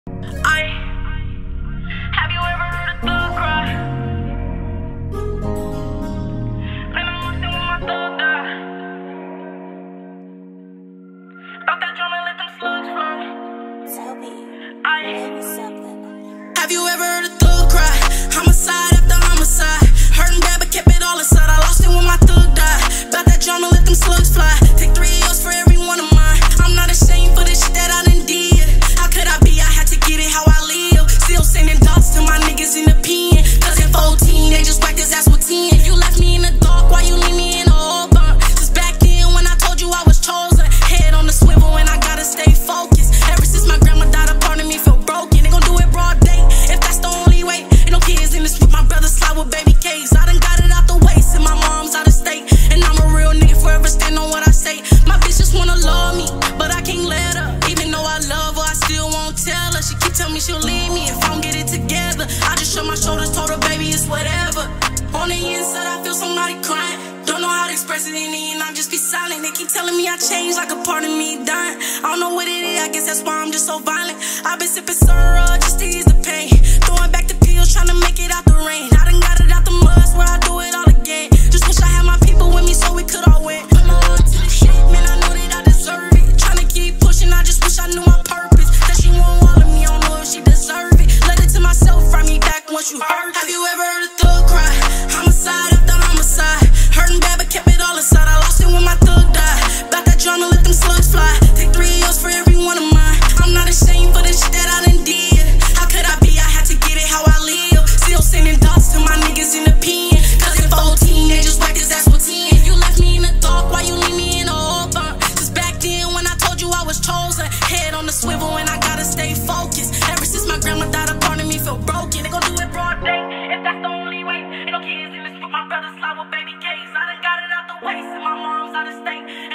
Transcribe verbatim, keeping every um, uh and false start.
I, have you ever heard a thug cry? Man, I'm lost in when my thug die. About that drum and let them slugs fly. Tell me, I, maybe something. Have you ever heard a thug cry? Homicide after homicide. Hurting bad but kept it all inside. I lost it when my thug died. About that drama, let them slugs fly. Take three L's for every one of mine. I'm not ashamed for the shit that I done did. How could I be? I had to get it how I live. Still sending dogs to my niggas in the pen. Cause at fourteen, they just whacked his ass with ten. You left me in the dark, why you leave me in the open? Just back then when I told you I was chosen. Head on the swivel and I gotta stay focused. Ever since my grandma died, a part of me feel broken. They gon' do it broad day, if that's the only way. Ain't no kids in this with my brother slide with baby K's. I done got it out the way, and my mom's out of state. And I'm a real nigga, forever stand on what I say. My bitch just wanna love me, but I can't let her. Even though I love her, I still won't tell her. She keep telling me she'll leave me if I don't get it together. I just shut my shoulders, told her baby it's whatever. On the inside I feel somebody crying. Don't know how to express it in the end, I just be silent. They keep telling me I changed like a part of me dying. I don't know what it is, I guess that's why I'm just so violent. I've been sipping syrup just to ease the pain. Throwing back the pills, trying to make it out the rain. I done got it out the mud, swear I do it all again. Just wish I had my people with me so we could all win. Put my heart to the shit, man, I know that I deserve it. Trying to keep pushing, I just wish I knew my purpose. That she want all of me, I don't know if she deserve it. Let it to myself, write me back once you heard it. Have you ever heard a thug cry? Homicide after homicide. Hurting bad but kept it all inside. I lost it when my thug died. About that drama, let them slugs fly. Take three L's for every one of mine. I'm not ashamed for the shit that I done did. How could I be? I had to get it how I live. Still sending dogs to my niggas in the pen. Cause at fourteen, they just whacked his ass with ten. You left me in the dark, why you leave me in the open? Just back then when I told you I was chosen. Head on the swivel and I gotta stay focused. Ever since my grandma died, a part of me feel broken. They gon' do it broad day, if that's the only way. Ain't no kids in this with my brother slide with baby K's. I done got it out the way, and my mom's out of state.